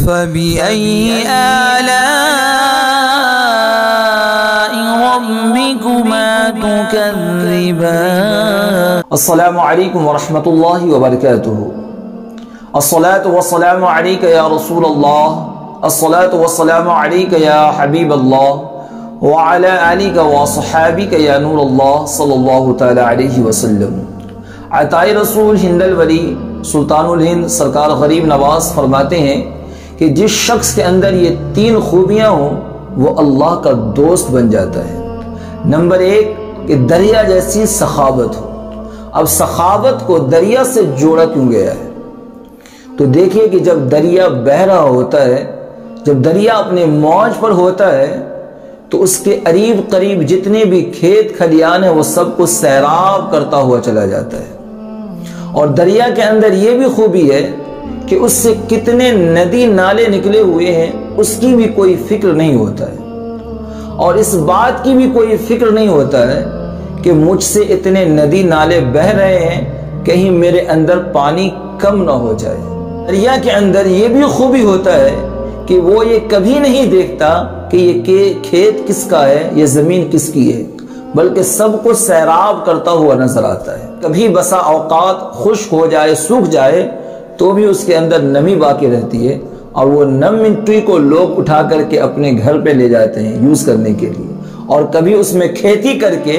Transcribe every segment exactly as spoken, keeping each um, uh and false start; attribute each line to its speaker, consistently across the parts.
Speaker 1: فبأي آلاء ربكما تكذبان
Speaker 2: السلام علیکم ورحمۃ اللہ وبرکاتہ۔ الصلاة والسلام علیک یا رسول اللہ، الصلاة والسلام علیک یا حبیب اللہ، وعلی آلک وصحابک یا نور اللہ صلی اللہ تعالی علیہ وسلم۔ عطائے رسول ہند الولی سلطان الہند سرکار غریب نواز فرماتے ہیں کہ جس شخص کے اندر یہ تین خوبیاں ہوں وہ اللہ کا دوست بن جاتا ہے۔ نمبر ایک کہ دریا جیسی سخاوت ہو۔ اب سخاوت کو دریا سے جوڑا کیوں گیا ہے؟ تو دیکھیے کہ جب دریا بہہ رہا ہوتا ہے، جب دریا اپنے موج پر ہوتا ہے تو اس کے قریب قریب جتنے بھی کھیت کھلیان ہیں وہ سب کو سیراب کرتا ہوا چلا جاتا ہے۔ اور دریا کے اندر یہ بھی خوبی ہے کہ اس سے کتنے ندی نالے نکلے ہوئے ہیں اس کی بھی کوئی فکر نہیں ہوتا ہے، اور اس بات کی بھی کوئی فکر نہیں ہوتا ہے کہ مجھ سے اتنے ندی نالے بہہ رہے ہیں کہیں میرے اندر پانی کم نہ ہو جائے۔ دریا کے اندر یہ بھی خوبی ہوتا ہے کہ وہ یہ کبھی نہیں دیکھتا کہ یہ کھیت کس کا ہے، یہ زمین کس کی ہے، بلکہ سب کو سیراب کرتا ہوا نظر آتا ہے۔ کبھی بسا اوقات خشک ہو جائے، سوکھ جائے تو بھی اس کے اندر نمی باقی رہتی ہے، اور وہ نم مٹی کو لوگ اٹھا کر کے اپنے گھر پہ لے جاتے ہیں یوز کرنے کے لیے، اور کبھی اس میں کھیتی کر کے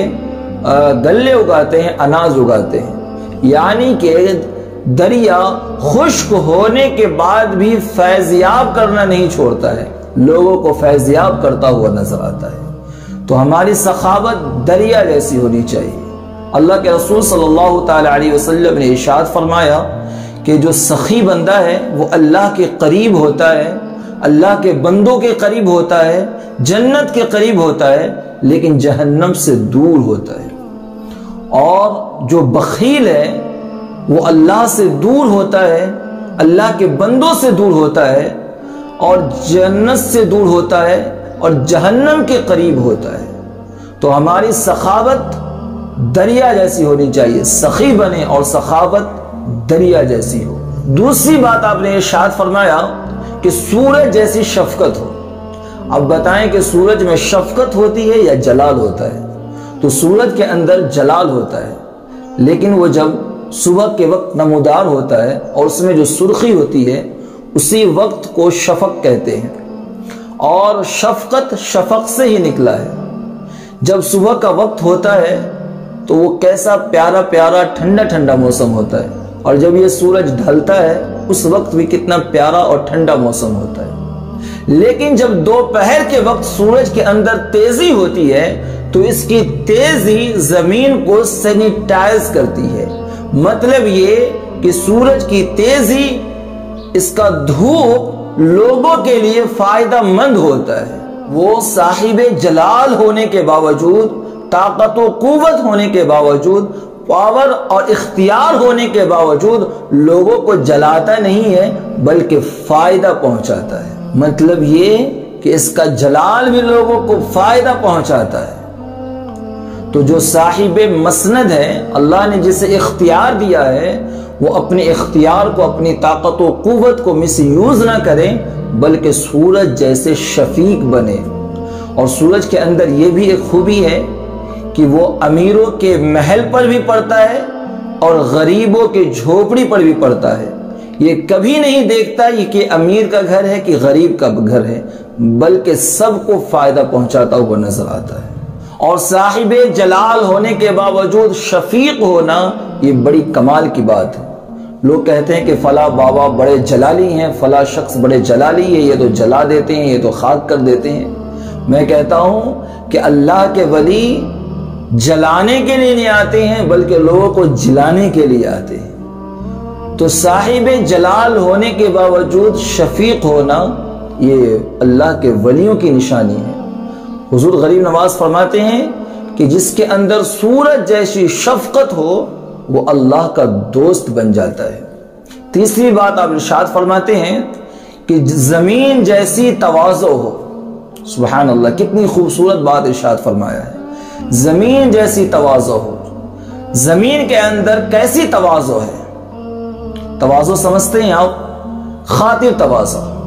Speaker 2: غلے اگاتے ہیں، اناج اگاتے ہیں۔ یعنی کہ دریا خشک ہونے کے بعد بھی فیضیاب کرنا نہیں چھوڑتا ہے، لوگوں کو فیضیاب کرتا ہوا نظر آتا ہے۔ تو ہماری سخاوت دریا جیسی ہونی چاہیے۔ اللہ کے رسول صلی اللہ تعالی علیہ وسلم نے ارشاد فرمایا کہ جو سخی بندہ ہے وہ اللہ کے قریب ہوتا ہے، اللہ کے بندوں کے قریب ہوتا ہے، جنت کے قریب ہوتا ہے، لیکن جہنم سے دور ہوتا ہے۔ اور جو بخیل ہے وہ اللہ سے دور ہوتا ہے، اللہ کے بندوں سے دور ہوتا ہے، اور جنت سے دور ہوتا ہے، اور جہنم کے قریب ہوتا ہے۔ تو ہماری سخاوت دریا جیسی ہونی چاہیے، سخی بنے اور سخاوت دریا جیسی ہو۔ دوسری بات آپ نے ارشاد فرمایا کہ سورج جیسی شفقت ہو۔ اب بتائیں کہ سورج میں شفقت ہوتی ہے یا جلال ہوتا ہے؟ تو سورج کے اندر جلال ہوتا ہے، لیکن وہ جب صبح کے وقت نمودار ہوتا ہے اور اس میں جو سرخی ہوتی ہے اسی وقت کو شفق کہتے ہیں، اور شفقت شفق سے ہی نکلا ہے۔ جب صبح کا وقت ہوتا ہے تو وہ کیسا پیارا پیارا ٹھنڈا ٹھنڈا موسم ہوتا ہے، اور جب یہ سورج ڈھلتا ہے اس وقت بھی کتنا پیارا اور ٹھنڈا موسم ہوتا ہے۔ لیکن جب دوپہر کے وقت سورج کے اندر تیزی ہوتی ہے تو اس کی تیزی زمین کو سینیٹائز کرتی ہے۔ مطلب یہ کہ سورج کی تیزی، اس کا دھوپ لوگوں کے لیے فائدہ مند ہوتا ہے۔ وہ صاحب جلال ہونے کے باوجود، طاقت و قوت ہونے کے باوجود، پاور اور اختیار ہونے کے باوجود لوگوں کو جلاتا نہیں ہے بلکہ فائدہ پہنچاتا ہے۔ مطلب یہ کہ اس کا جلال بھی لوگوں کو فائدہ پہنچاتا ہے۔ تو جو صاحب مسند ہے، اللہ نے جسے اختیار دیا ہے، وہ اپنے اختیار کو، اپنی طاقت و قوت کو مس یوز نہ کریں بلکہ سورج جیسے شفیق بنے۔ اور سورج کے اندر یہ بھی ایک خوبی ہے کہ وہ امیروں کے محل پر بھی پڑتا ہے اور غریبوں کے جھوپڑی پر بھی پڑتا ہے۔ یہ کبھی نہیں دیکھتا یہ کہ امیر کا گھر ہے کہ غریب کا گھر ہے، بلکہ سب کو فائدہ پہنچاتا ہوا نظر آتا ہے۔ اور صاحب جلال ہونے کے باوجود شفیق ہونا یہ بڑی کمال کی بات ہے۔ لوگ کہتے ہیں کہ فلاں بابا بڑے جلالی ہیں، فلاں شخص بڑے جلالی ہے، یہ تو جلا دیتے ہیں، یہ تو خاک کر دیتے ہیں۔ میں کہتا ہوں کہ اللہ کے ولی جلانے کے لیے نہیں آتے ہیں بلکہ لوگوں کو جلانے کے لیے آتے ہیں۔ تو صاحب جلال ہونے کے باوجود شفیق ہونا یہ اللہ کے ولیوں کی نشانی ہے۔ حضور غریب نواز فرماتے ہیں کہ جس کے اندر سورج جیسی شفقت ہو وہ اللہ کا دوست بن جاتا ہے۔ تیسری بات آپ ارشاد فرماتے ہیں کہ زمین جیسی تواضع ہو۔ سبحان اللہ، کتنی خوبصورت بات ارشاد فرمایا ہے، زمین جیسی تواضع ہو۔ زمین کے اندر کیسی تواضع ہے؟ تواضع سمجھتے ہیں آپ؟ خاطر تواضع۔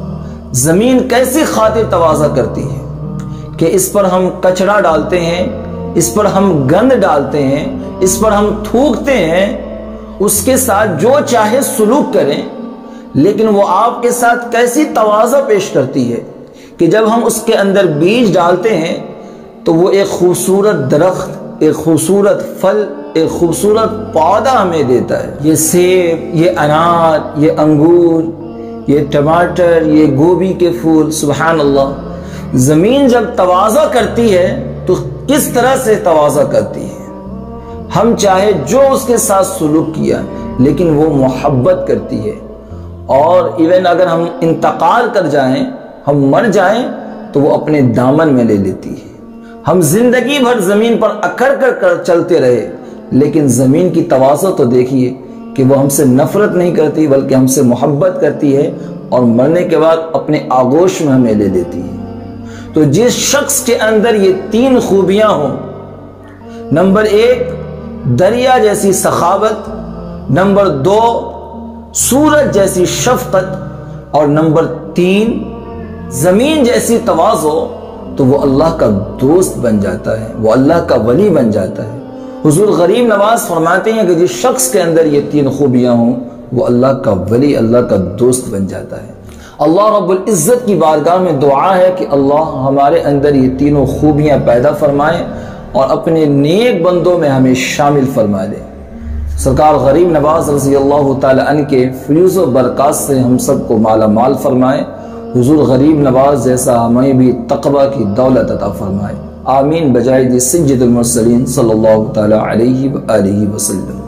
Speaker 2: زمین کیسی خاطر تواضع کرتی ہے کہ اس پر ہم کچرا ڈالتے ہیں، اس پر ہم گند ڈالتے ہیں، اس پر ہم تھوکتے ہیں، اس کے ساتھ جو چاہے سلوک کریں، لیکن وہ آپ کے ساتھ کیسی تواضع پیش کرتی ہے کہ جب ہم اس کے اندر بیج ڈالتے ہیں تو وہ ایک خوبصورت درخت، ایک خوبصورت پھل، ایک خوبصورت پودا ہمیں دیتا ہے۔ یہ سیب، یہ انار، یہ انگور، یہ ٹماٹر، یہ گوبھی کے پھول، سبحان اللہ۔ زمین جب تواضع کرتی ہے تو کس طرح سے تواضع کرتی ہے؟ ہم چاہے جو اس کے ساتھ سلوک کیا لیکن وہ محبت کرتی ہے، اور ایون اگر ہم انتقال کر جائیں، ہم مر جائیں تو وہ اپنے دامن میں لے لیتی ہے۔ ہم زندگی بھر زمین پر اکڑ کر کر چلتے رہے لیکن زمین کی تواضع تو دیکھیے کہ وہ ہم سے نفرت نہیں کرتی بلکہ ہم سے محبت کرتی ہے، اور مرنے کے بعد اپنے آغوش میں ہمیں لے لیتی ہے۔ تو جس شخص کے اندر یہ تین خوبیاں ہوں، نمبر ایک دریا جیسی سخاوت، نمبر دو سورج جیسی شفقت، اور نمبر تین زمین جیسی تواضع، تو وہ اللہ کا دوست بن جاتا ہے، وہ اللہ کا ولی بن جاتا ہے۔ حضور غریب نواز فرماتے ہیں کہ جس شخص کے اندر یہ تین خوبیاں ہوں وہ اللہ کا ولی، اللہ کا دوست بن جاتا ہے۔ اللہ رب العزت کی بارگاہ میں دعا ہے کہ اللہ ہمارے اندر یہ تینوں خوبیاں پیدا فرمائے اور اپنے نیک بندوں میں ہمیں شامل فرما دے۔ سرکار غریب نواز رضی اللہ تعالی عنہ کے فیوز و برکات سے ہم سب کو مالا مال فرمائے۔ حضور غریب نواز جیسا ہمیں بھی تقوی کی دولت عطا فرمائے، آمین بجائے سید المرسلین صلی اللہ تعالی علیہ وآلہ وسلم۔